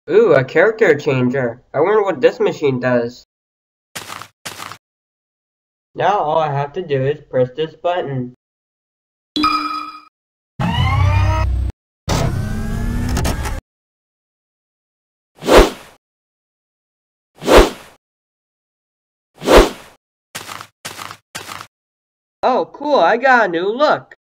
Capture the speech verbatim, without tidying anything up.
Ooh, a character changer. I wonder what this machine does. Now all I have to do is press this button. Oh, cool, I got a new look.